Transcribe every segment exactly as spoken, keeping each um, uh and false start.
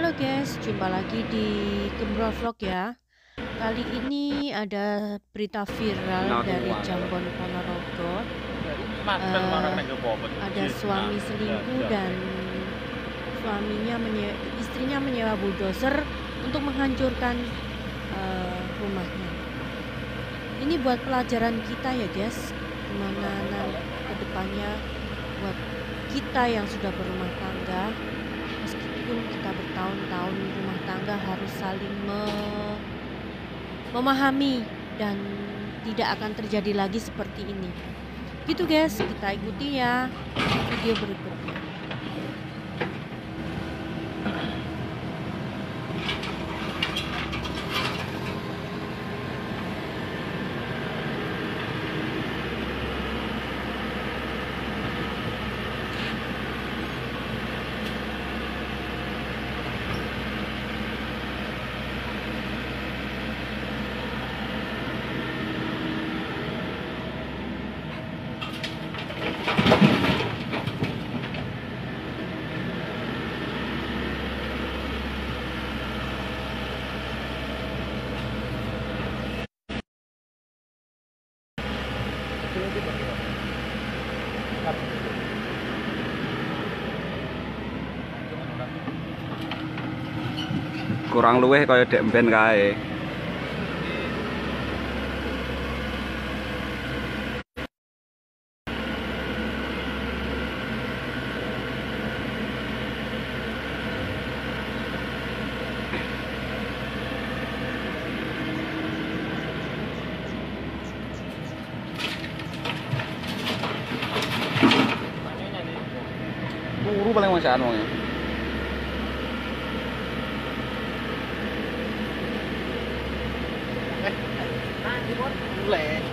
Halo guys, jumpa lagi di Gembrol Vlog ya. Kali ini ada berita viral dari Jambon Ponorogo. Uh, ada suami selingkuh dan suaminya menye istrinya menyewa bulldozer untuk menghancurkan uh, rumahnya. Ini buat pelajaran kita ya guys, gimana nanti kedepannya buat kita yang sudah berumah tangga. Meskipun kita bertahun-tahun rumah tangga harus saling me memahami dan tidak akan terjadi lagi seperti ini. Gitu guys, kita ikuti ya video berikutnya. Kurang luweh kaya dek mben kae. Turu paling masakan wonge. Mulai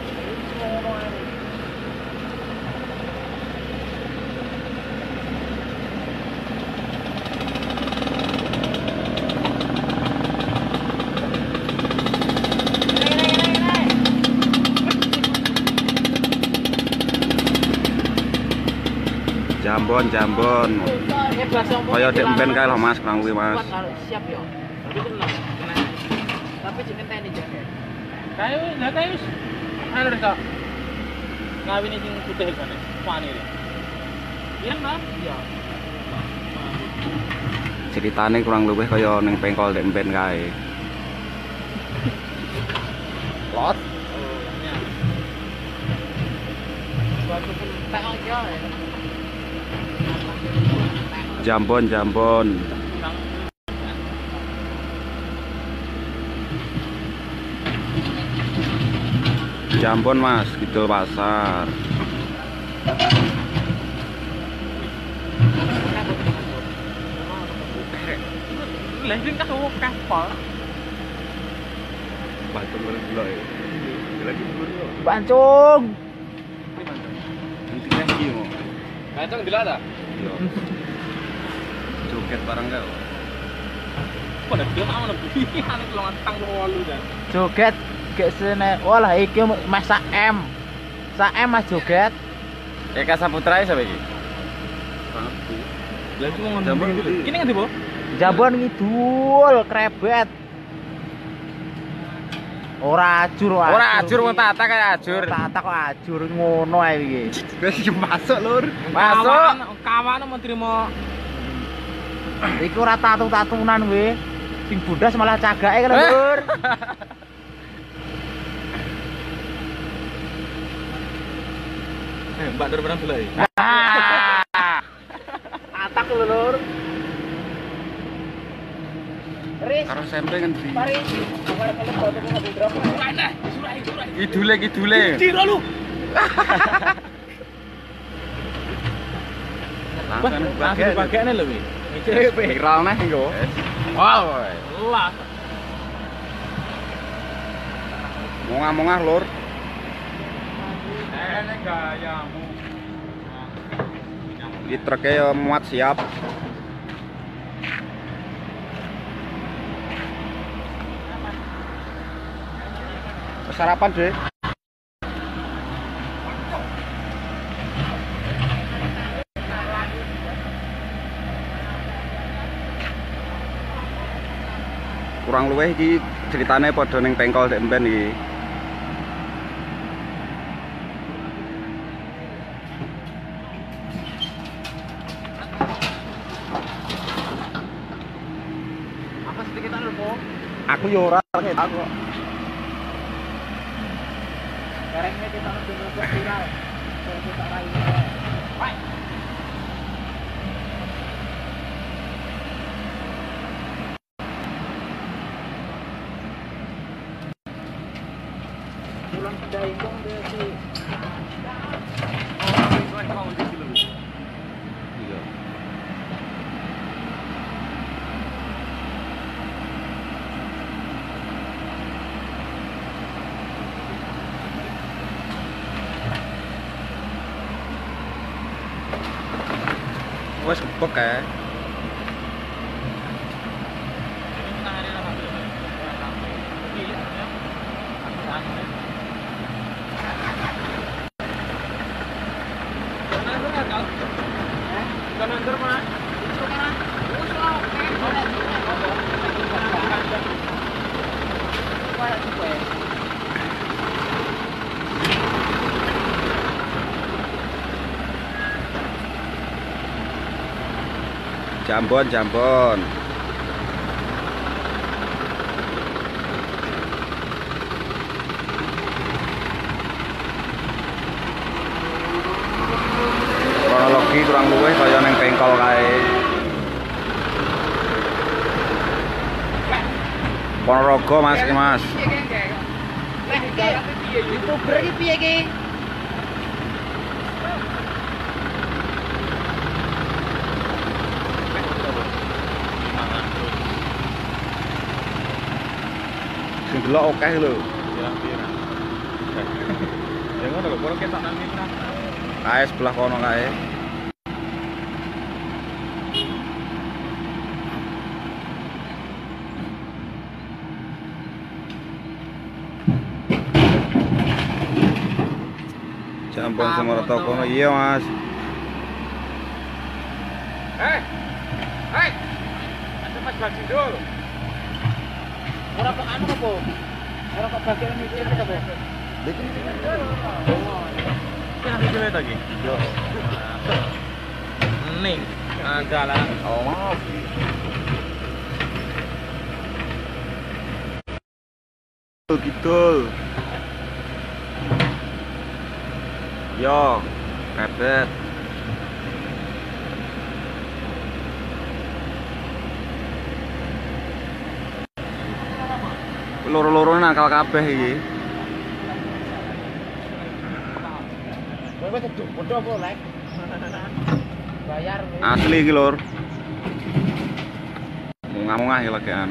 Jambon, Jambon. Kaya dek mben kae lho Mas, kurang luwih Mas. Siap yo. Tapi tenang. Tapi jenenge teni jane. Kae lah kae wis anu rek. Ngawini sing putih kene. Wani rek. Iya, Mas? Iya. Ceritane kurang luwih kaya ning pengkol dek mben kae. Lot. Oh, iya. Suatu pun tak aja. Jambon, Jambon. Jambon Mas, Kidul Pasar. Lagi kan aku kapal. Bancung dulu ya. Lagi dulu. Bancung. Nanti lagi mau. Bancung di lada. Iya. Joget barang kau. Pada dia mau nabi. Ane kelongan tang walu dan. Joget gek sene. Walah iki Mas Saem. Saem Mas joget. Eka Saputra sapa iki? Lah itu mau Jambon. Ini ngendi, Bu? Jambon ngidul krebet. Ora ajur wae. Ora ajur wong tata kaya ajur. Tata kok ajur ngono ae iki. Wis masuk lur. Masuk. Kawan mau terima. Iku ora tatu-tatunan kowe. Sing bundas malah cagake kan lur. Eh, Mbak Nur pernah belai. Atak lur. Ris. Karo sempe ngendi? Mari. Awal kalau foto kok ngambil drop. Mana? Surai, surai. Kidule kidule. Tiro lu. Langsung Langsung bagene lho wi. viral neh engko. Wow. Lah. Mongah-mongah lur. Ene gayamu. Di truknya ya muat siap. Sarapan deh. kurang luwih iki ceritane padha ning Pengkol Dek Mben iki. Apa sedikit anu po? Aku yo ora ngerti aku. Karengnya kita harus dulu viral. Kalau kita lain. Baik. Pulang ke Daingong dia sih. Oh, itu yang mau di dulu. Iya. Wes kebek kae. Jambon, jambon. Kronologi kurang luwih kaya ning Pengkol kae. Ponorogo Mas iki Mas. YouTuber iki piye iki? Sing delok akeh lho. Ya ngono lho, kalau ketok nang mitra. Kae sebelah kono kae. Jambon Semarata kono iya Mas. Hei. Hei. Ada Mas Bagindul. Ora kok anu apa? Ora kok bagian mikir apa? Iki nang video lagi. Yo. Ning andalan. Oh maaf. Gitu. Yo, kebet. Loro-loro nakal kabeh iki. Kowe wis padha apa lek? Bayar. Asli iki, Lur. Mungah-mungah ya legean.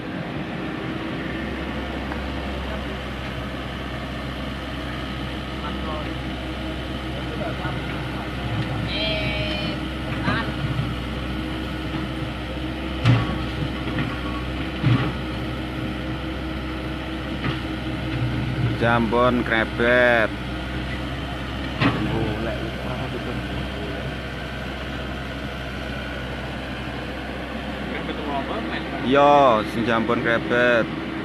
Jambon krebet. Iya, sing jambon krebet.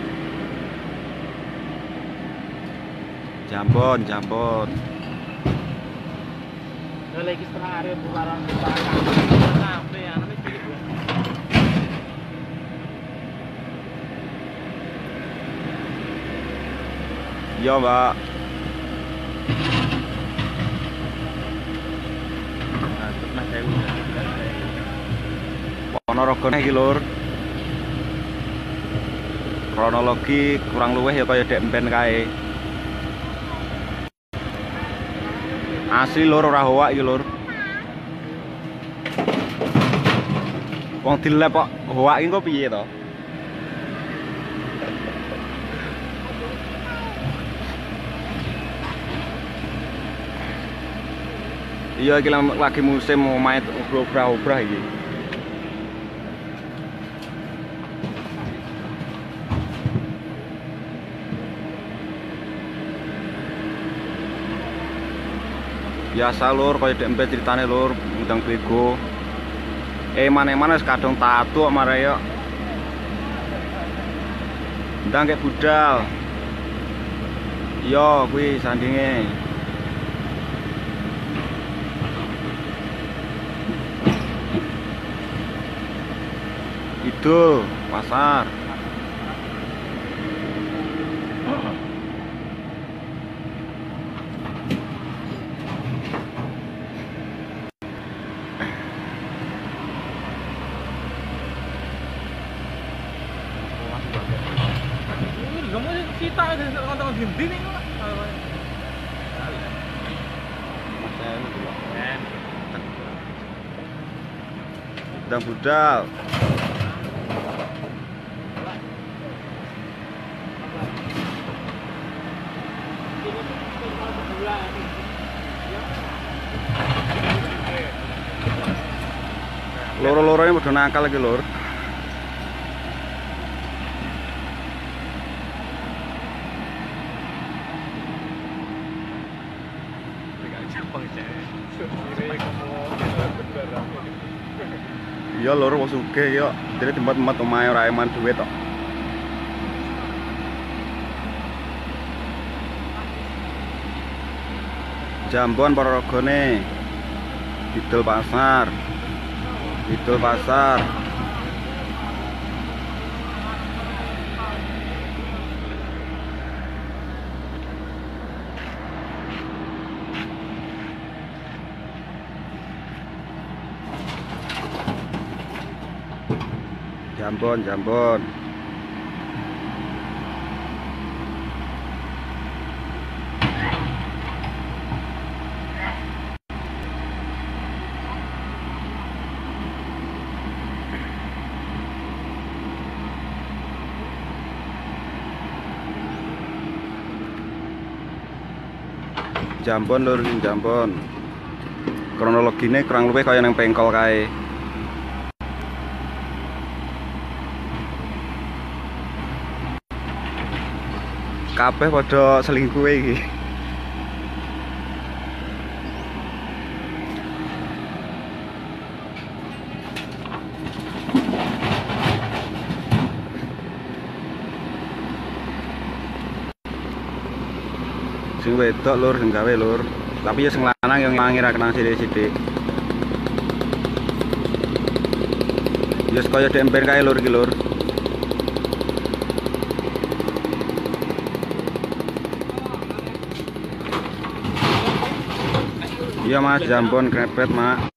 Jambon, jambon. Lagi setengah hari bukaran bukaran. Sampai anu iki. Iya, Mbak. Mas Dewi. Ponorogo iki, Lur. Kronologi kurang luwih ya kaya Dek Mben kae. Asli Lur ora hoak iki, Lur. Wong dilep kok hoak iki kok piye to? Iya iki lagi musim omahe obrah-obrah iki. Biasa Lur, kaya Dek Mben ceritane Lur, ngundang bego. Eman-eman wis kadung tatu kok mare yo. Ndang kayak budal. Yo kuwi sandinge. Itu pasar. Kita nonton gini nih kok. Ndang budal. Loro-loronya udah nakal lagi lor. Iya lor, wong sugih yo. Jadi tempat-tempat omahe ora eman duit tok. Jambon Ponorogo-ne. Didol pasar. Didol pasar. Jambon, Jambon. Jambon lur, Jambon. Kronologine kurang luwih kaya nang pengkol kae. Kabeh padha selingkuh iki. Sing wedok lur, sing gawe lur. Tapi ya sing lanang yang ngira kena sithik-sithik. Ya kaya demben kae lur iki lur. Iya mas, jambon krepet mak.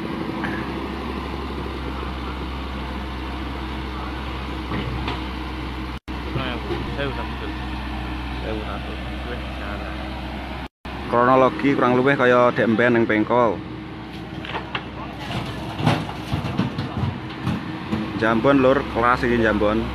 Kronologi kurang lebih kaya demben yang pengkol. Jambon lur, kelas ini jambon.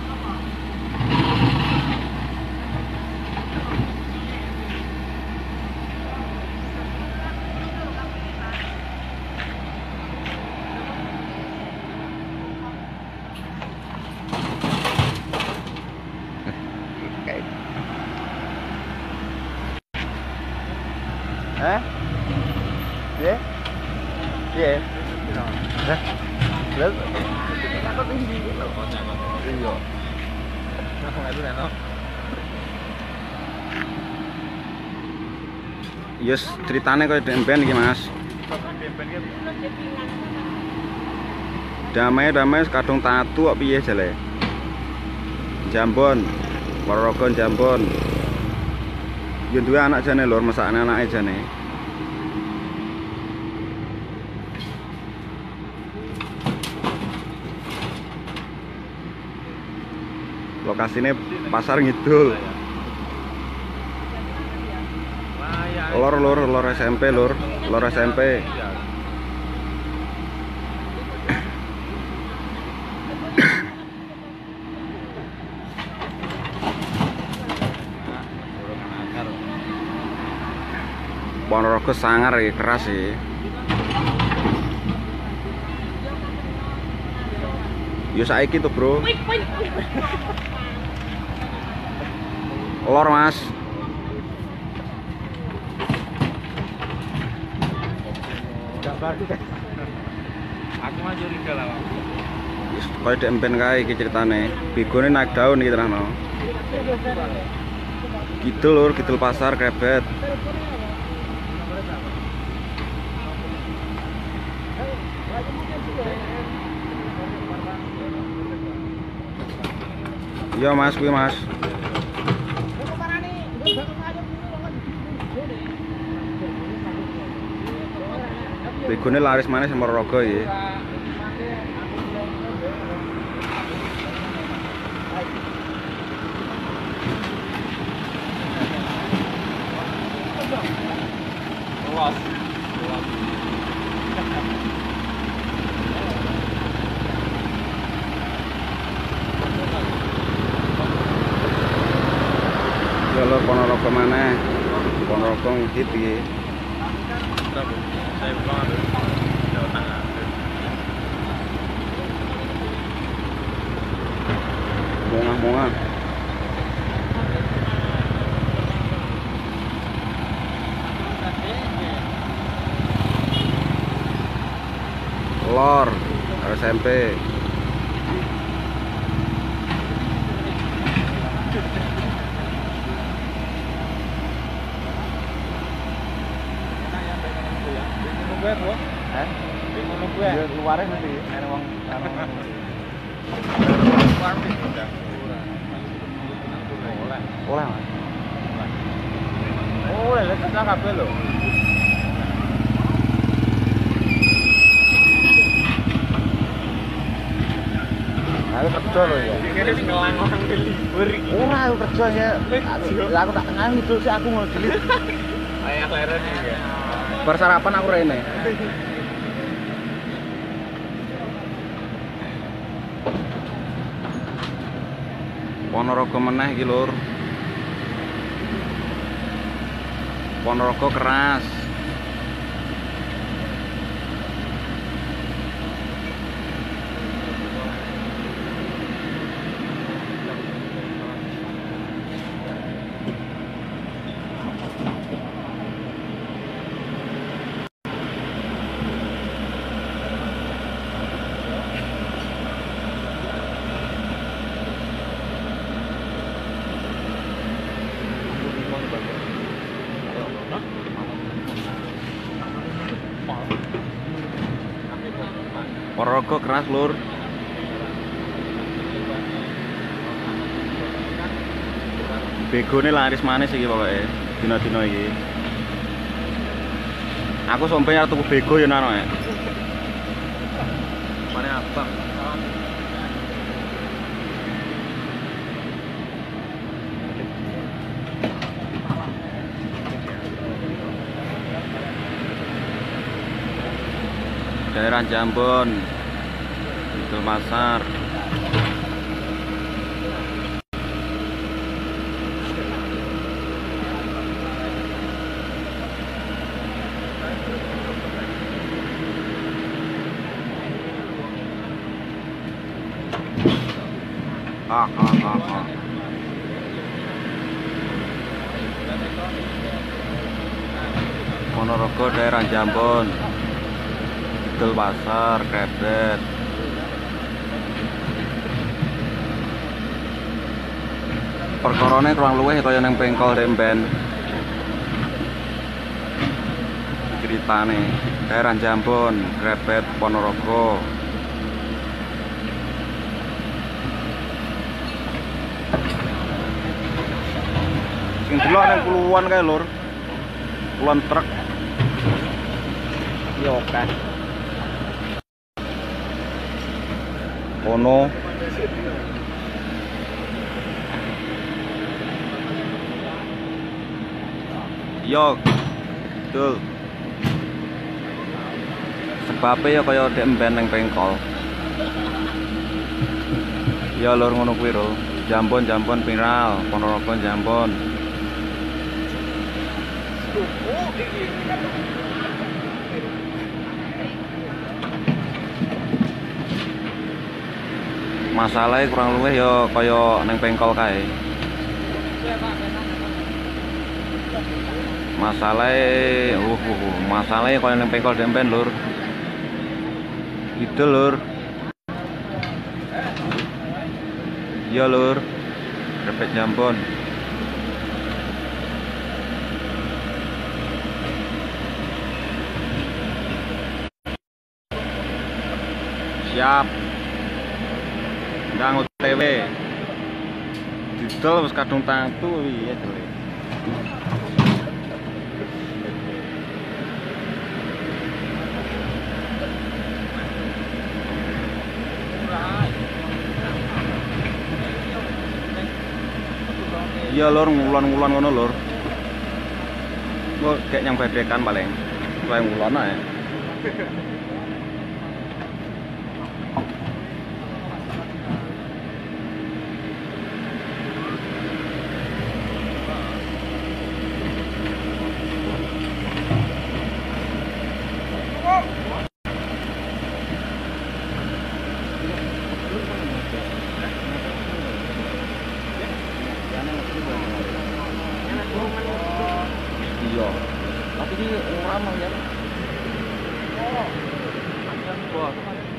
Hah? Iya? Iya? Hah? Terus? Aku tinggi gitu. Iya. Aku nggak bisa, no? Yes, ceritanya kayak demben iki mas. Damai-damai kadung tatu kok piye jale? Jambon, Ponorogo Jambon. Yo duwe anak jane lur, mesakne anake jane. Lokasine pasar ngidul. Lor lor lor S M P lur, lor S M P. Ponorogo sangar ya, keras sih. Yo saiki tuh bro. Lor mas. Aku mah curiga lah. kaya dempen kae iki ceritane. Begone naik daun iki terano. Gitu lur, Kidul Pasar Krebet. Iya mas, kuwi mas. Begone laris manis sama Rogo ya. Luas. Ya lur Ponorogo maneh. Ponorogo hit iki. Saya pulang Jawa Tengah. Mongah-mongah. Lor S M P. Gue bro, Eh? bingung gue. Ya keluarnya nanti ada wong anu. Oleh, Oleh Mas. oleh, lihat kita kabel loh. Aku kerja loh ya. Kira sih ngelang-ngelang ke libur. Ora aku kerja ya. Lah aku tak tengah ngidul sih aku mau gelit. Ayah leren ya. Bar sarapan aku rene. Ponorogo meneh iki lur. Ponorogo keras. Ponorogo keras lur. Begone laris manis iki pokoke. Dina-dina iki. Aku sampe arep tuku bego ya nano ya. Mana abang? Daerah Jambon, Kidul Pasar. Ah, ah, ah, ah. Ponorogo daerah Jambon, Kidul Pasar, Krebet. Perkorone kurang luwih kaya nang Pengkol Demben. Ceritane daerah Jambon, Krebet, Ponorogo. Sing delok nang puluhan kae lur. Puluhan truk. Yo kan. Ono yo betul sebabnya ya kaya demben nang Pengkol ya lur ngono kuwi lho. Jambon Jambon viral, Ponorogo Jambon. Masalahnya kurang luwih ya kaya nang Pengkol kae. Masalahnya uh, uh, uh. masalahnya kaya nang Pengkol Dempen lur. Itu lur. Iya lur, krepet jambon. Siap. Ndang O T W. Didol wis kadung tatu piye jare. Iya lur, ngulon-ngulon ngono lur. Kok kayak yang bebekan paling. Kayak ngulon ae. Iya. Tapi ini orang mau ya. Oh. Wah.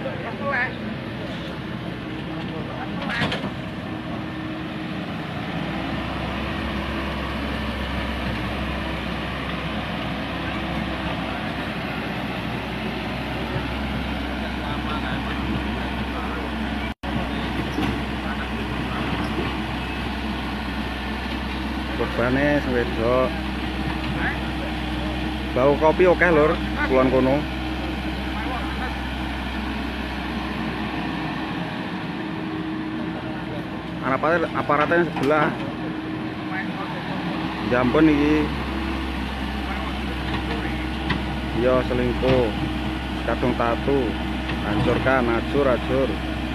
Korbane wedok. Bau kopi oke lur, kulon kono. Aparatnya aparatnya sebelah. Jambon iki. Yo selingkuh. Kadung tatu. Hancurkan, acur, acur.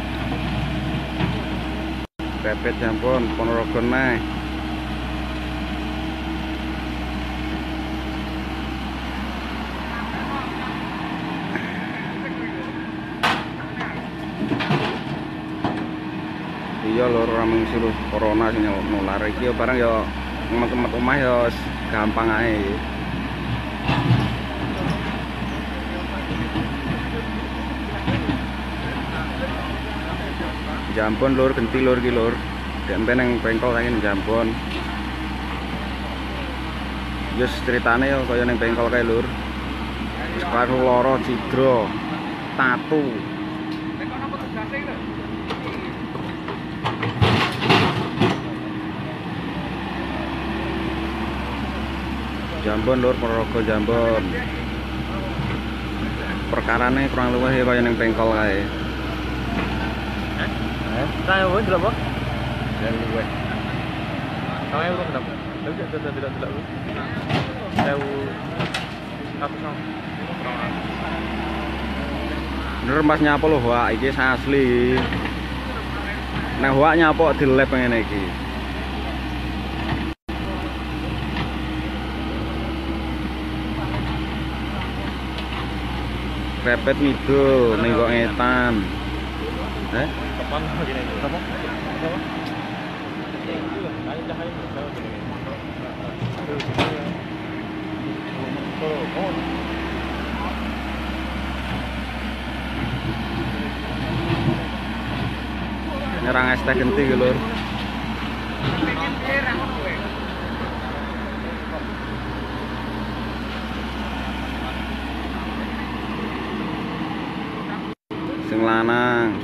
Krepet jambon, Ponorogo neh. Iya lur, ora mengisi corona sing nular iki barang ya teman-teman omah ya gampang ae. Jambon lur, genti lur iki lur. Dempen nang bengkel saiki jambon. Yes ceritane ya kaya ning bengkel kae lur. Wis karo lara cidra, tatu. Jambon lur, Ponorogo jambon. Perkarane kurang luwih kaya ning bengkel kae. Eh, saya mau delok, Bos. Dan luwih. Saya urung ndap. Lha tidak tidak tidak tidak. Saya aku sama. Bener Mas nyapa lho, Wak, iki asli. Nek Wak nyapa dilep ngene iki. Krepet ngidul, nenggok ngetan. Eh? Kapan gini? Kapan? Kapan? Nyerang es teh genti iki lur. Sing lanang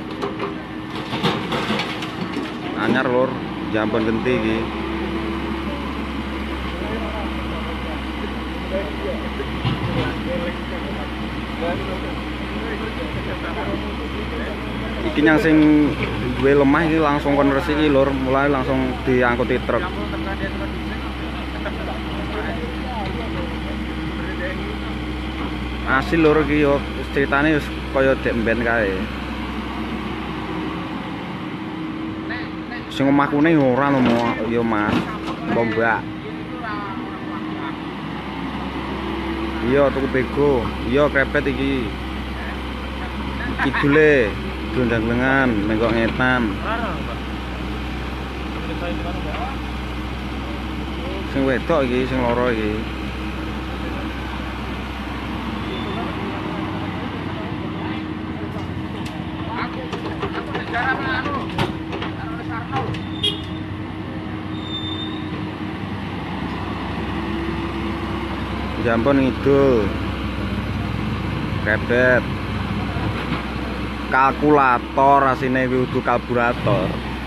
anyar lur, jambon genti iki. Iki yang sing duwe lemah iki langsung kon resiki lur, mulai langsung diangkuti truk. Asil lur iki yo ceritane wis kaya dek mben kae. Sing omahku ne ora lho yo Mas, Mbak. Iya tuku bego, iya krepet iki. Kidule dondang lengan, menggok ngetan. Sing wedok iki, sing loro iki. Aku aku sejarah anu. Karo Sarno. Jambon ngidul. Krebet. Kalkulator asine kudu karburator.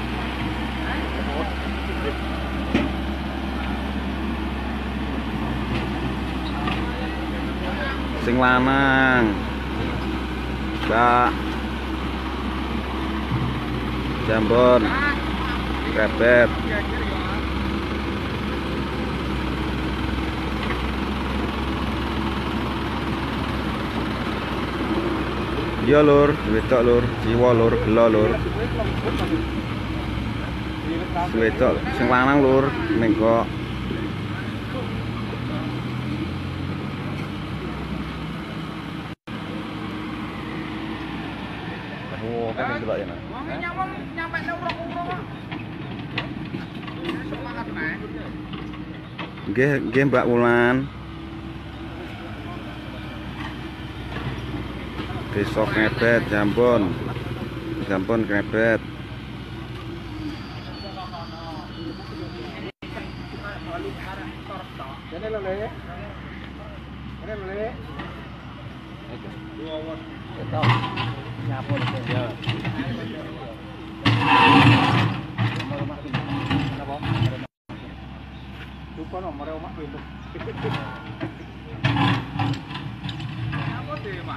Sing lanang. Mbak. Jambon. Krebet. Iya lur, wedok lur, jiwa lur, gelo lur. Wedok sing lanang lur, ning kok. Oh, kan delok ya. Nggih, nggih Mbak Wulan. Besok krebet, jambon. Jambon krebet. Ini lho, Le. Ini lho, Le. Itu. Nyapur ya. Lupa nomor omah itu. Apa sih, Mas?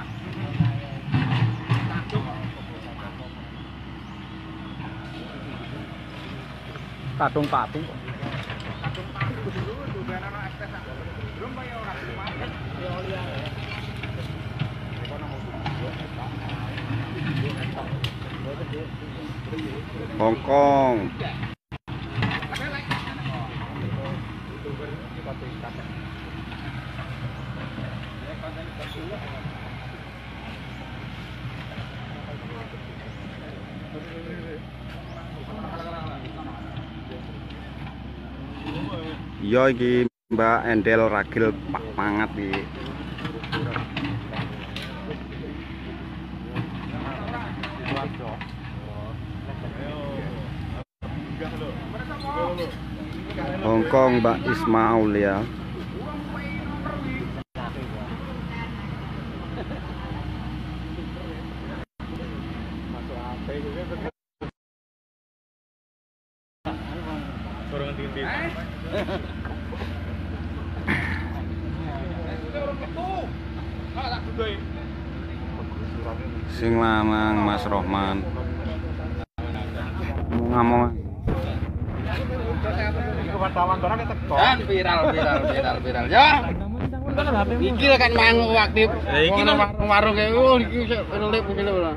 Kadung patung. Kadung patung dulu juga ana S T S. Belum bayar orang market. Ya oli ya. Hongkong. Iya iki Mbak Endel ragil pak pangat iki. Hongkong Mbak Isma Aulia. Sing lanang Mas Rohman. Ngomong Dan viral viral viral viral ya. Iki kan mangu aktif. Iki warung-warung e iki relip iki lho.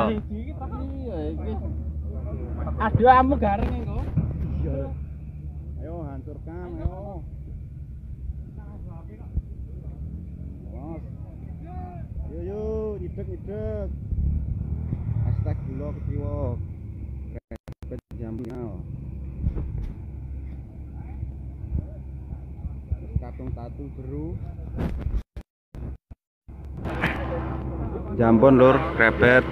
Aduh amu garing engko. Ayo hancurkan, ayo. Yo yo, idek idek. Hashtag gula keciwa. Krebet jambinal. Katung tatu beru. Jambon lur, krebet.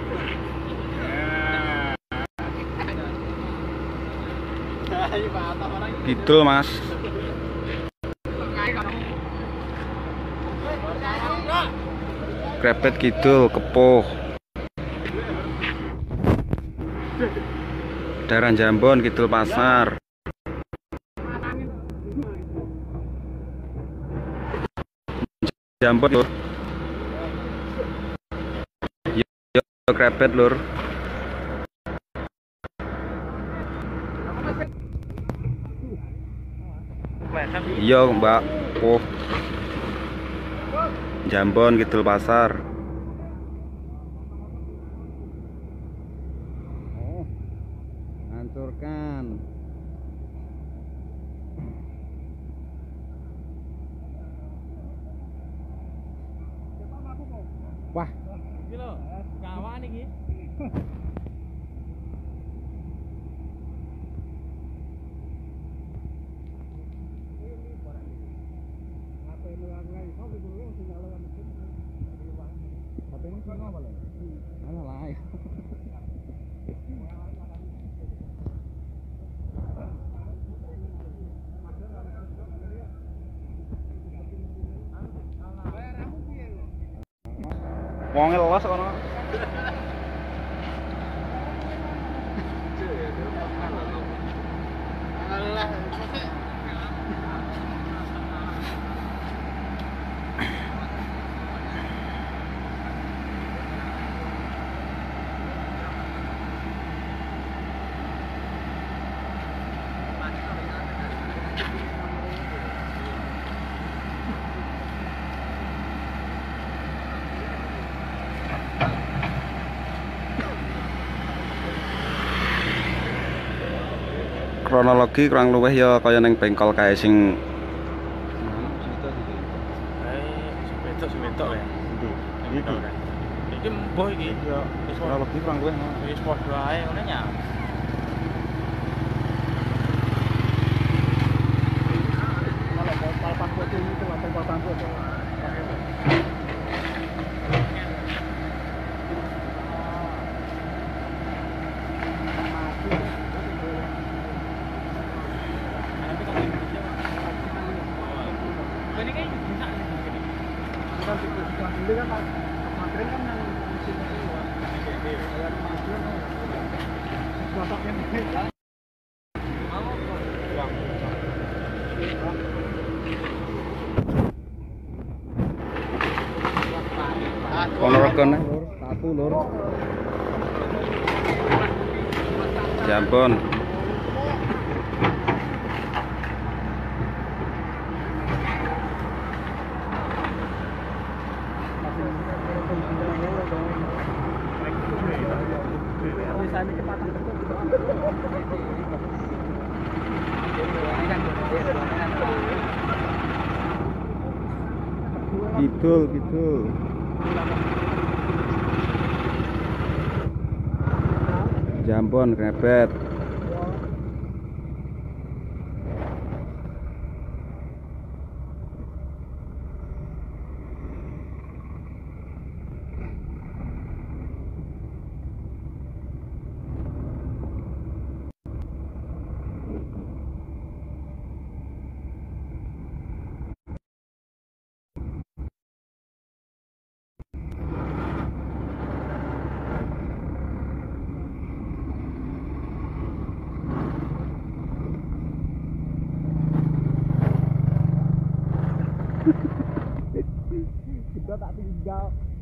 Gitu Mas. Krebet kidul kepuh. Daerah Jambon kidul pasar. Jambon lur. Yo krebet lur. Iya Mbak. Oh. Jambon kidul pasar. Oh. Hancurkan. Wah, Iki lho, kawan iki. Wonge los kono. Alah, Kronologi kurang luwih ya kaya ning bengkel kae sing Betok sih betok ya. Iki. Iki mbuh iki. ya kronologi kurang luwih Wis padha ae ngono nya. Ponorogo nih, satu lur. Jambon. Kidul, kidul. Jambon krebet. Kita tak tinggal.